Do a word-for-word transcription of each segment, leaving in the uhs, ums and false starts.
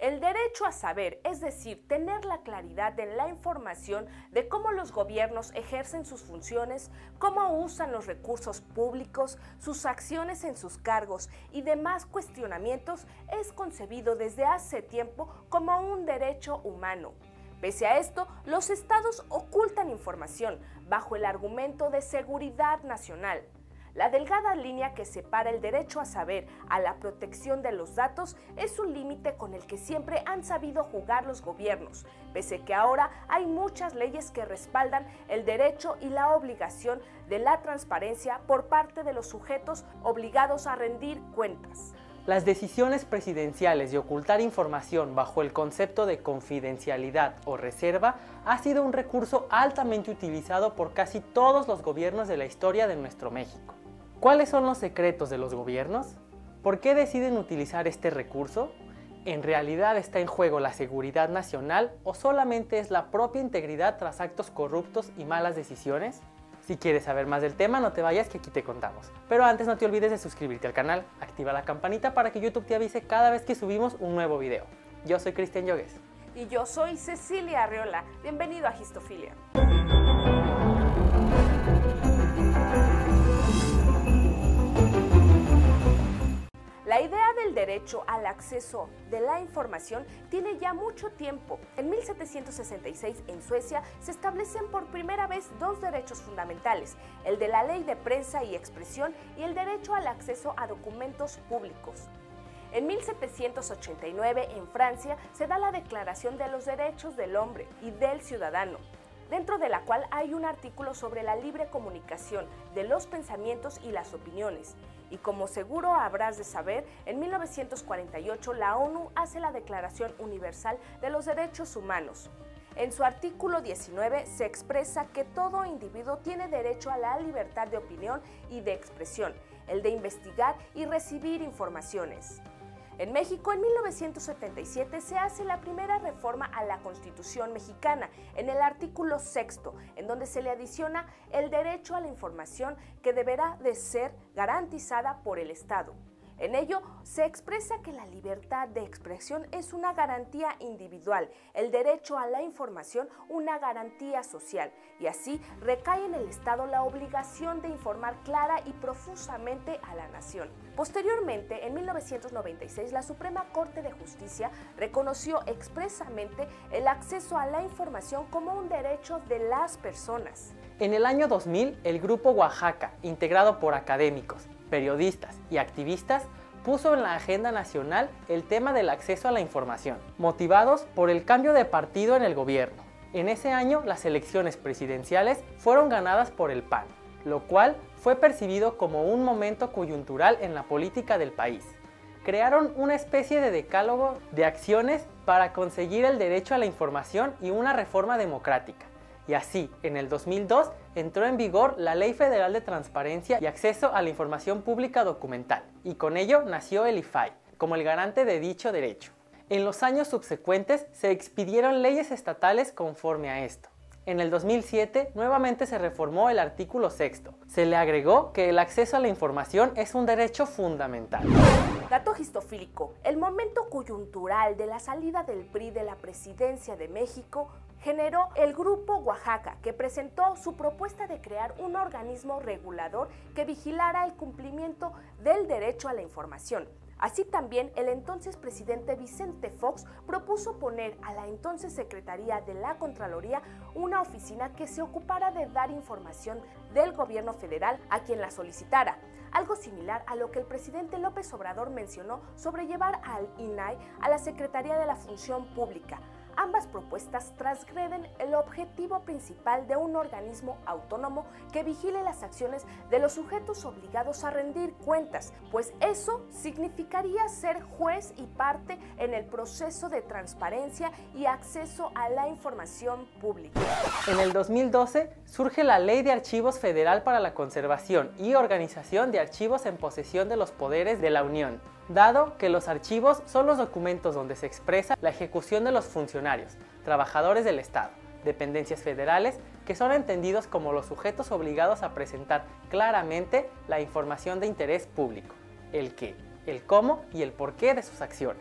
El derecho a saber, es decir, tener la claridad en la información de cómo los gobiernos ejercen sus funciones, cómo usan los recursos públicos, sus acciones en sus cargos y demás cuestionamientos, es concebido desde hace tiempo como un derecho humano. Pese a esto, los estados ocultan información bajo el argumento de seguridad nacional. La delgada línea que separa el derecho a saber a la protección de los datos es un límite con el que siempre han sabido jugar los gobiernos, pese que ahora hay muchas leyes que respaldan el derecho y la obligación de la transparencia por parte de los sujetos obligados a rendir cuentas. Las decisiones presidenciales de ocultar información bajo el concepto de confidencialidad o reserva ha sido un recurso altamente utilizado por casi todos los gobiernos de la historia de nuestro México. ¿Cuáles son los secretos de los gobiernos? ¿Por qué deciden utilizar este recurso? ¿En realidad está en juego la seguridad nacional o solamente es la propia integridad tras actos corruptos y malas decisiones? Si quieres saber más del tema, no te vayas que aquí te contamos. Pero antes no te olvides de suscribirte al canal, activa la campanita para que YouTube te avise cada vez que subimos un nuevo video. Yo soy Cristian Yogues. Y yo soy Cecilia Arriola. Bienvenido a Histofilia. La idea del derecho al acceso de la información tiene ya mucho tiempo. En mil setecientos sesenta y seis, en Suecia, se establecen por primera vez dos derechos fundamentales, el de la ley de prensa y expresión y el derecho al acceso a documentos públicos. En mil setecientos ochenta y nueve, en Francia, se da la Declaración de los Derechos del Hombre y del Ciudadano, dentro de la cual hay un artículo sobre la libre comunicación de los pensamientos y las opiniones. Y como seguro habrás de saber, en mil novecientos cuarenta y ocho la ONU hace la Declaración Universal de los Derechos Humanos. En su artículo diecinueve se expresa que todo individuo tiene derecho a la libertad de opinión y de expresión, el de investigar y recibir informaciones. En México, en mil novecientos setenta y siete, se hace la primera reforma a la Constitución mexicana, en el artículo sexto, en donde se le adiciona el derecho a la información que deberá de ser garantizada por el Estado. En ello, se expresa que la libertad de expresión es una garantía individual, el derecho a la información una garantía social, y así recae en el Estado la obligación de informar clara y profusamente a la nación. Posteriormente, en mil novecientos noventa y seis, la Suprema Corte de Justicia reconoció expresamente el acceso a la información como un derecho de las personas. En el año dos mil, el Grupo Oaxaca, integrado por académicos, periodistas y activistas, puso en la agenda nacional el tema del acceso a la información, motivados por el cambio de partido en el gobierno. En ese año, las elecciones presidenciales fueron ganadas por el P A N, lo cual fue percibido como un momento coyuntural en la política del país. Crearon una especie de decálogo de acciones para conseguir el derecho a la información y una reforma democrática. Y así, en el dos mil dos, entró en vigor la Ley Federal de Transparencia y Acceso a la Información Pública Documental, y con ello nació el I F A I, como el garante de dicho derecho. En los años subsecuentes se expidieron leyes estatales conforme a esto. En el dos mil siete, nuevamente se reformó el artículo sexto. Se le agregó que el acceso a la información es un derecho fundamental. Dato histofílico: el momento coyuntural de la salida del P R I de la presidencia de México generó el Grupo Oaxaca, que presentó su propuesta de crear un organismo regulador que vigilara el cumplimiento del derecho a la información. Así también, el entonces presidente Vicente Fox propuso poner a la entonces Secretaría de la Contraloría una oficina que se ocupara de dar información del gobierno federal a quien la solicitara, algo similar a lo que el presidente López Obrador mencionó sobre llevar al I N A I a la Secretaría de la Función Pública. Ambas propuestas transgreden el objetivo principal de un organismo autónomo que vigile las acciones de los sujetos obligados a rendir cuentas, pues eso significaría ser juez y parte en el proceso de transparencia y acceso a la información pública. En el dos mil doce surge la Ley de Archivos Federal para la Conservación y Organización de Archivos en posesión de los poderes de la Unión, dado que los archivos son los documentos donde se expresa la ejecución de los funcionarios, trabajadores del Estado, dependencias federales, que son entendidos como los sujetos obligados a presentar claramente la información de interés público, el qué, el cómo y el porqué de sus acciones.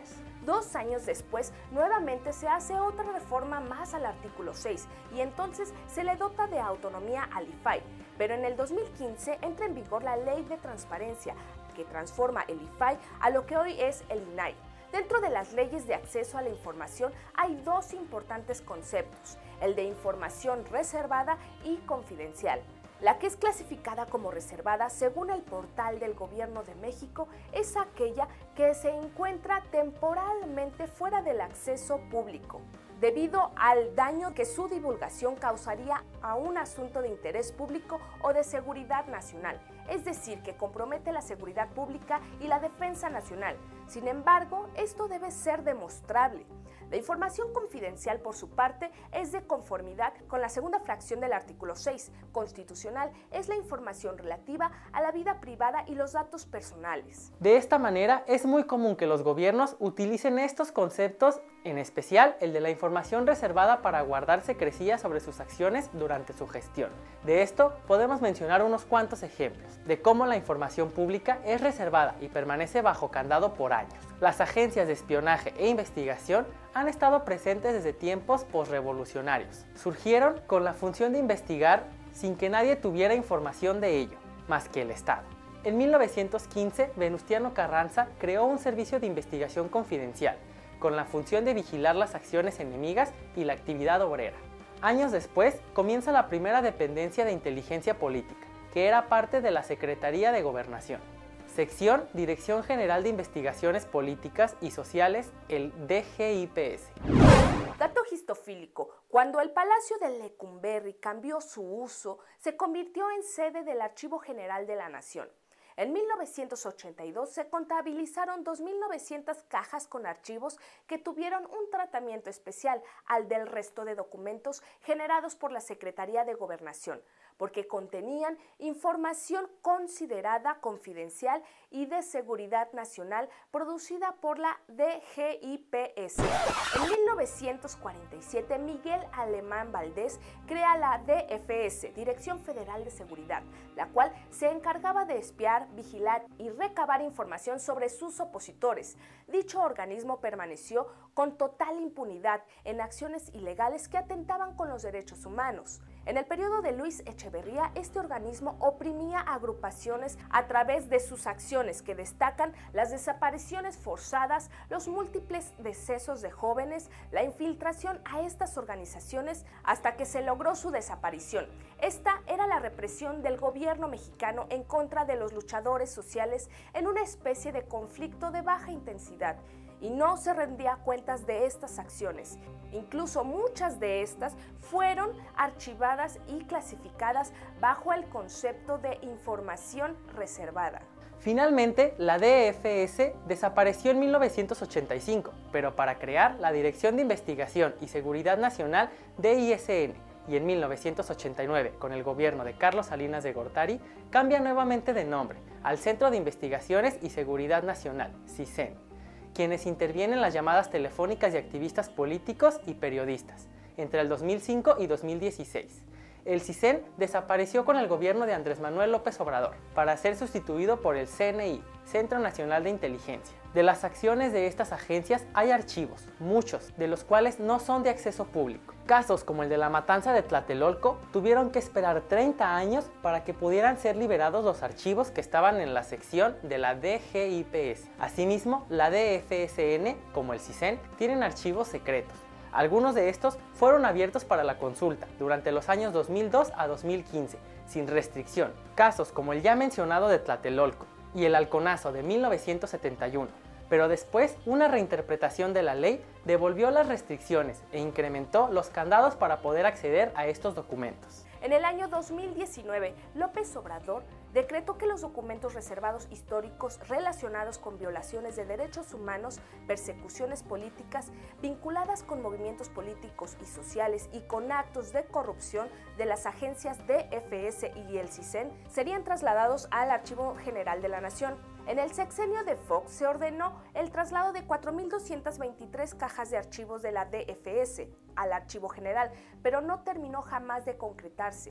Dos años después, nuevamente se hace otra reforma más al artículo seis y entonces se le dota de autonomía al I F A I, pero en el dos mil quince entra en vigor la Ley de Transparencia, que transforma el I F A I a lo que hoy es el I N A I. Dentro de las leyes de acceso a la información hay dos importantes conceptos, el de información reservada y confidencial. La que es clasificada como reservada según el portal del Gobierno de México es aquella que se encuentra temporalmente fuera del acceso público, debido al daño que su divulgación causaría a un asunto de interés público o de seguridad nacional, es decir, que compromete la seguridad pública y la defensa nacional. Sin embargo, esto debe ser demostrable. La información confidencial, por su parte, es de conformidad con la segunda fracción del artículo seis constitucional, es la información relativa a la vida privada y los datos personales. De esta manera, es muy común que los gobiernos utilicen estos conceptos, en especial el de la información reservada, para guardar secrecía sobre sus acciones durante su gestión. De esto podemos mencionar unos cuantos ejemplos de cómo la información pública es reservada y permanece bajo candado por años. Las agencias de espionaje e investigación han estado presentes desde tiempos posrevolucionarios. Surgieron con la función de investigar sin que nadie tuviera información de ello, más que el Estado. En mil novecientos quince, Venustiano Carranza creó un servicio de investigación confidencial, con la función de vigilar las acciones enemigas y la actividad obrera. Años después, comienza la primera dependencia de inteligencia política, que era parte de la Secretaría de Gobernación. Sección Dirección General de Investigaciones Políticas y Sociales, el D G I P S. Dato histofílico: cuando el Palacio de Lecumberri cambió su uso, se convirtió en sede del Archivo General de la Nación. En mil novecientos ochenta y dos se contabilizaron dos mil novecientas cajas con archivos que tuvieron un tratamiento especial al del resto de documentos generados por la Secretaría de Gobernación, porque contenían información considerada confidencial y de seguridad nacional producida por la D G I P S. En mil novecientos cuarenta y siete, Miguel Alemán Valdés crea la D F S, Dirección Federal de Seguridad, la cual se encargaba de espiar, vigilar y recabar información sobre sus opositores. Dicho organismo permaneció con total impunidad en acciones ilegales que atentaban con los derechos humanos. En el periodo de Luis Echeverría, este organismo oprimía a agrupaciones a través de sus acciones, que destacan las desapariciones forzadas, los múltiples decesos de jóvenes, la infiltración a estas organizaciones hasta que se logró su desaparición. Esta era la represión del gobierno mexicano en contra de los luchadores sociales en una especie de conflicto de baja intensidad, y no se rendía cuentas de estas acciones. Incluso muchas de estas fueron archivadas y clasificadas bajo el concepto de información reservada. Finalmente, la D F S desapareció en mil novecientos ochenta y cinco, pero para crear la Dirección de Investigación y Seguridad Nacional D I S N, y en mil novecientos ochenta y nueve, con el gobierno de Carlos Salinas de Gortari, cambia nuevamente de nombre al Centro de Investigaciones y Seguridad Nacional, CISEN, quienes intervienen las llamadas telefónicas de activistas políticos y periodistas, entre el dos mil cinco y dos mil dieciséis. El CISEN desapareció con el gobierno de Andrés Manuel López Obrador, para ser sustituido por el C N I, Centro Nacional de Inteligencia. De las acciones de estas agencias hay archivos, muchos de los cuales no son de acceso público. Casos como el de la matanza de Tlatelolco tuvieron que esperar treinta años para que pudieran ser liberados los archivos que estaban en la sección de la D G I P S. Asimismo, la D F S N, como el CISEN, tienen archivos secretos. Algunos de estos fueron abiertos para la consulta durante los años dos mil dos a dos mil quince, sin restricción. Casos como el ya mencionado de Tlatelolco y el halconazo de mil novecientos setenta y uno, pero después una reinterpretación de la ley devolvió las restricciones e incrementó los candados para poder acceder a estos documentos. En el año dos mil diecinueve, López Obrador decretó que los documentos reservados históricos relacionados con violaciones de derechos humanos, persecuciones políticas vinculadas con movimientos políticos y sociales y con actos de corrupción de las agencias D F S y el CISEN serían trasladados al Archivo General de la Nación. En el sexenio de Fox se ordenó el traslado de cuatro mil doscientas veintitrés cajas de archivos de la D F S al Archivo General, pero no terminó jamás de concretarse.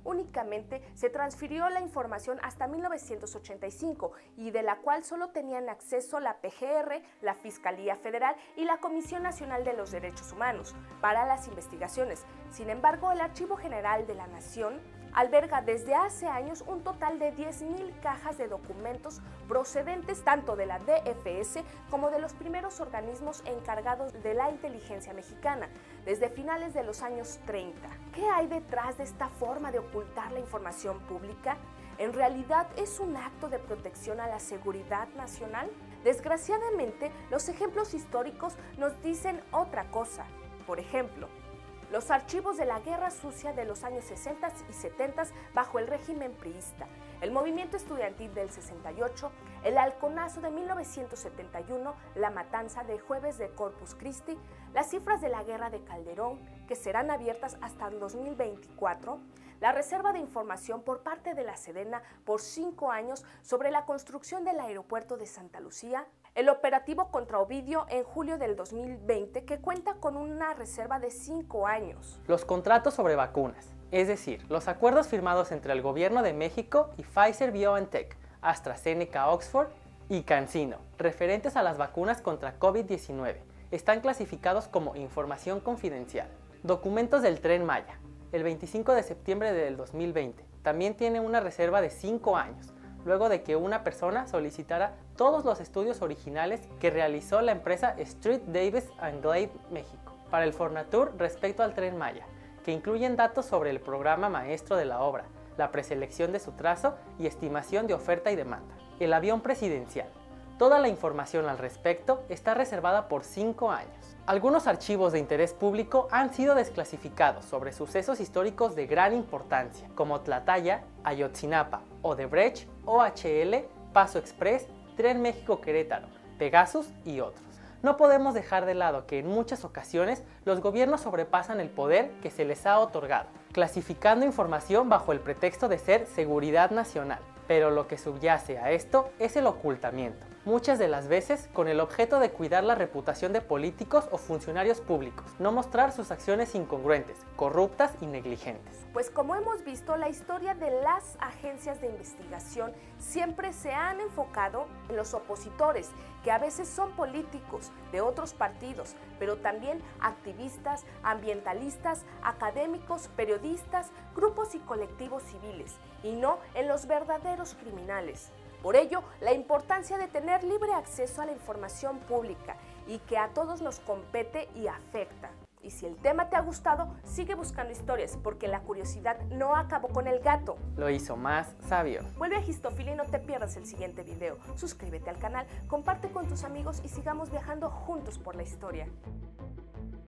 únicamente se transfirió la información hasta mil novecientos ochenta y cinco y de la cual solo tenían acceso la P G R, la Fiscalía Federal y la Comisión Nacional de los Derechos Humanos para las investigaciones. Sin embargo, el Archivo General de la Nación alberga desde hace años un total de diez mil cajas de documentos procedentes tanto de la D F S como de los primeros organismos encargados de la inteligencia mexicana, desde finales de los años treinta. ¿Qué hay detrás de esta forma de ocultar la información pública? ¿En realidad es un acto de protección a la seguridad nacional? Desgraciadamente, los ejemplos históricos nos dicen otra cosa. Por ejemplo, los archivos de la Guerra Sucia de los años sesenta y setenta bajo el régimen priista, el movimiento estudiantil del sesenta y ocho, el halconazo de mil novecientos setenta y uno, la matanza de Jueves de Corpus Christi, las cifras de la Guerra de Calderón, que serán abiertas hasta el dos mil veinticuatro, la reserva de información por parte de la Sedena por cinco años sobre la construcción del aeropuerto de Santa Lucía, el operativo contra Ovidio en julio del dos mil veinte, que cuenta con una reserva de cinco años. Los contratos sobre vacunas, es decir, los acuerdos firmados entre el Gobierno de México y Pfizer-BioNTech, AstraZeneca Oxford y CanSino, referentes a las vacunas contra COVID diecinueve, están clasificados como información confidencial. Documentos del Tren Maya, el veinticinco de septiembre del dos mil veinte, también tiene una reserva de cinco años, luego de que una persona solicitara todos los estudios originales que realizó la empresa Street Davis and Glave México para el Fornatur respecto al Tren Maya, que incluyen datos sobre el programa maestro de la obra, la preselección de su trazo y estimación de oferta y demanda. El avión presidencial. Toda la información al respecto está reservada por cinco años. Algunos archivos de interés público han sido desclasificados sobre sucesos históricos de gran importancia, como Tlatlaya, Ayotzinapa, Odebrecht, O H L, Paso Express, Tren México-Querétaro, Pegasus y otros. No podemos dejar de lado que en muchas ocasiones los gobiernos sobrepasan el poder que se les ha otorgado, clasificando información bajo el pretexto de ser seguridad nacional. Pero lo que subyace a esto es el ocultamiento, muchas de las veces con el objeto de cuidar la reputación de políticos o funcionarios públicos, no mostrar sus acciones incongruentes, corruptas y negligentes. Pues como hemos visto, la historia de las agencias de investigación siempre se han enfocado en los opositores, que a veces son políticos de otros partidos, pero también activistas, ambientalistas, académicos, periodistas, grupos y colectivos civiles, y no en los verdaderos criminales. Por ello, la importancia de tener libre acceso a la información pública y que a todos nos compete y afecta. Y si el tema te ha gustado, sigue buscando historias, porque la curiosidad no acabó con el gato. Lo hizo más sabio. Vuelve a Histofilia y no te pierdas el siguiente video. Suscríbete al canal, comparte con tus amigos y sigamos viajando juntos por la historia.